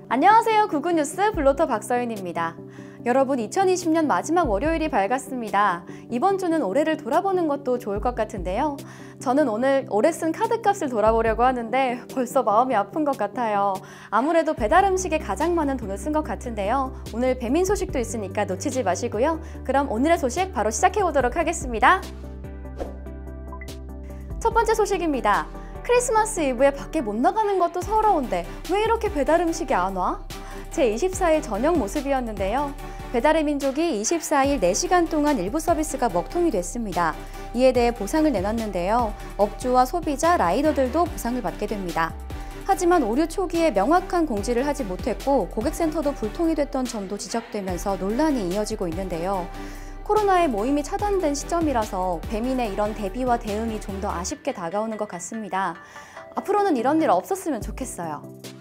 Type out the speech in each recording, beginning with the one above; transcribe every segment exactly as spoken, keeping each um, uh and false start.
안녕하세요. 구구뉴스 블로터 박서윤입니다. 여러분, 이천이십 년 마지막 월요일이 밝았습니다. 이번 주는 올해를 돌아보는 것도 좋을 것 같은데요. 저는 오늘 올해 쓴 카드값을 돌아보려고 하는데 벌써 마음이 아픈 것 같아요. 아무래도 배달 음식에 가장 많은 돈을 쓴 것 같은데요. 오늘 배민 소식도 있으니까 놓치지 마시고요. 그럼 오늘의 소식 바로 시작해 보도록 하겠습니다. 첫 번째 소식입니다. 크리스마스 이브에 밖에 못 나가는 것도 서러운데 왜 이렇게 배달 음식이 안 와? 제이십사 일 저녁 모습이었는데요. 배달의 민족이 이십사 일 네 시간 동안 일부 서비스가 먹통이 됐습니다. 이에 대해 보상을 내놨는데요. 업주와 소비자, 라이더들도 보상을 받게 됩니다. 하지만 오류 초기에 명확한 공지를 하지 못했고 고객센터도 불통이 됐던 점도 지적되면서 논란이 이어지고 있는데요. 코로나의 모임이 차단된 시점이라서 배민의 이런 대비와 대응이 좀 더 아쉽게 다가오는 것 같습니다. 앞으로는 이런 일 없었으면 좋겠어요.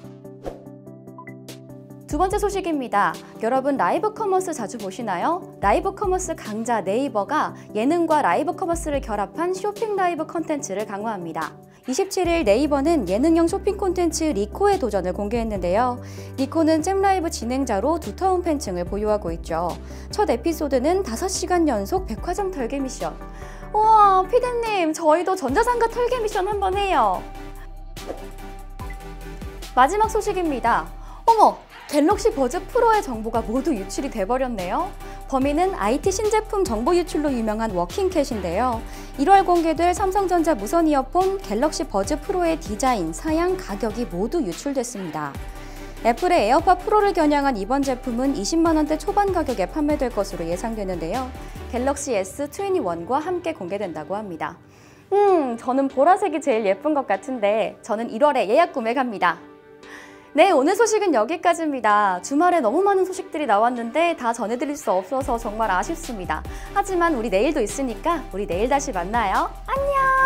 두 번째 소식입니다. 여러분, 라이브 커머스 자주 보시나요? 라이브 커머스 강자 네이버가 예능과 라이브 커머스를 결합한 쇼핑 라이브 콘텐츠를 강화합니다. 이십칠 일 네이버는 예능형 쇼핑 콘텐츠 리코의 도전을 공개했는데요. 리코는 잼라이브 진행자로 두터운 팬층을 보유하고 있죠. 첫 에피소드는 다섯 시간 연속 백화점 털기 미션. 우와, 피디님, 저희도 전자상가 털기 미션 한번 해요. 마지막 소식입니다. 어머! 갤럭시 버즈 프로의 정보가 모두 유출이 돼버렸네요. 범인은 아이티 신제품 정보 유출로 유명한 워킹캣인데요. 일월 공개될 삼성전자 무선 이어폰 갤럭시 버즈 프로의 디자인, 사양, 가격이 모두 유출됐습니다. 애플의 에어팟 프로를 겨냥한 이번 제품은 이십만 원대 초반 가격에 판매될 것으로 예상되는데요. 갤럭시 에스 이십일과 함께 공개된다고 합니다. 음, 저는 보라색이 제일 예쁜 것 같은데 저는 일월에 예약 구매 갑니다. 네, 오늘 소식은 여기까지입니다. 주말에 너무 많은 소식들이 나왔는데 다 전해드릴 수 없어서 정말 아쉽습니다. 하지만 우리 내일도 있으니까 우리 내일 다시 만나요. 안녕!